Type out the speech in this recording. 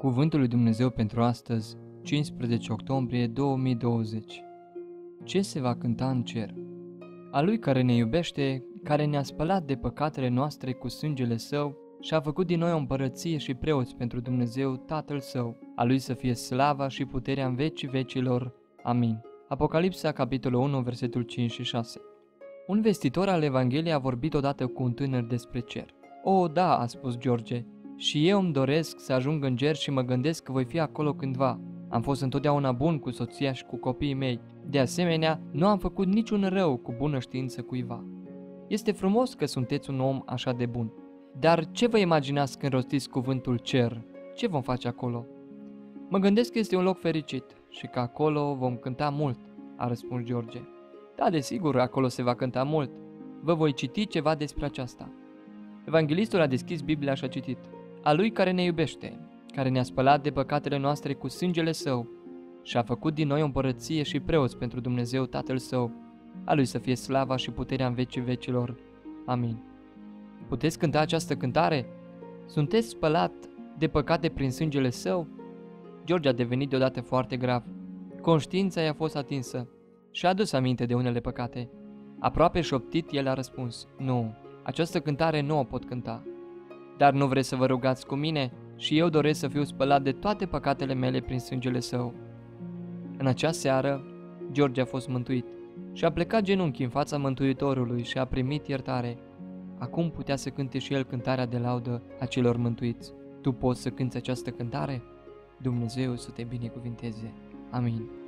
Cuvântul lui Dumnezeu pentru astăzi, 15 octombrie 2020. Ce se va cânta în cer? A Lui care ne iubește, care ne-a spălat de păcatele noastre cu sângele Său și a făcut din noi o împărăție și preoți pentru Dumnezeu Tatăl Său. A Lui să fie slava și puterea în vecii vecilor. Amin. Apocalipsa, capitolul 1, versetul 5 și 6. Un vestitor al Evangheliei a vorbit odată cu un tânăr despre cer. O, da, a spus George, și eu îmi doresc să ajung în cer și mă gândesc că voi fi acolo cândva. Am fost întotdeauna bun cu soția și cu copiii mei. De asemenea, nu am făcut niciun rău cu bună știință cuiva. Este frumos că sunteți un om așa de bun. Dar ce vă imaginați când rostiți cuvântul cer? Ce vom face acolo? Mă gândesc că este un loc fericit și că acolo vom cânta mult, a răspuns George. Da, desigur, acolo se va cânta mult. Vă voi citi ceva despre aceasta. Evanghelistul a deschis Biblia și a citit: A Lui care ne iubește, care ne-a spălat de păcatele noastre cu sângele Său și a făcut din noi o împărăție și preoți pentru Dumnezeu Tatăl Său. A Lui să fie slava și puterea în vecii vecilor. Amin. Puteți cânta această cântare? Sunteți spălat de păcate prin sângele Său? George a devenit deodată foarte grav. Conștiința i-a fost atinsă și a adus aminte de unele păcate. Aproape șoptit, el a răspuns: Nu, această cântare nu o pot cânta. Dar nu vreți să vă rugați cu mine? Și eu doresc să fiu spălat de toate păcatele mele prin sângele Său. În acea seară, George a fost mântuit și a plecat genunchi în fața Mântuitorului și a primit iertare. Acum putea să cânte și el cântarea de laudă a celor mântuiți. Tu poți să cânți această cântare? Dumnezeu să te binecuvinteze. Amin.